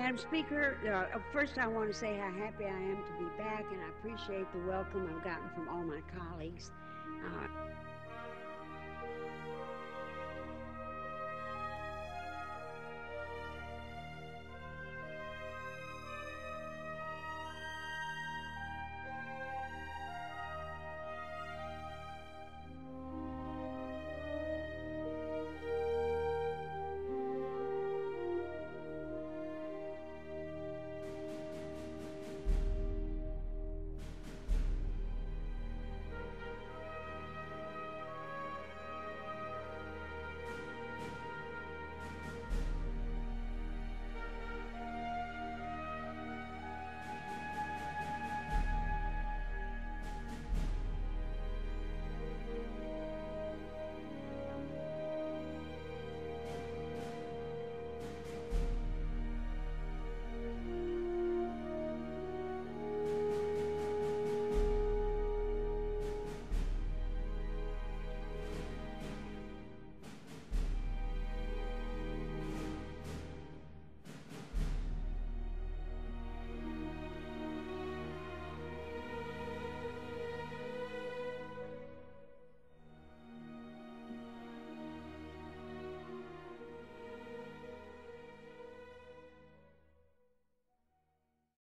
Madam Speaker, first I want to say how happy I am to be back, and I appreciate the welcome I've gotten from all my colleagues.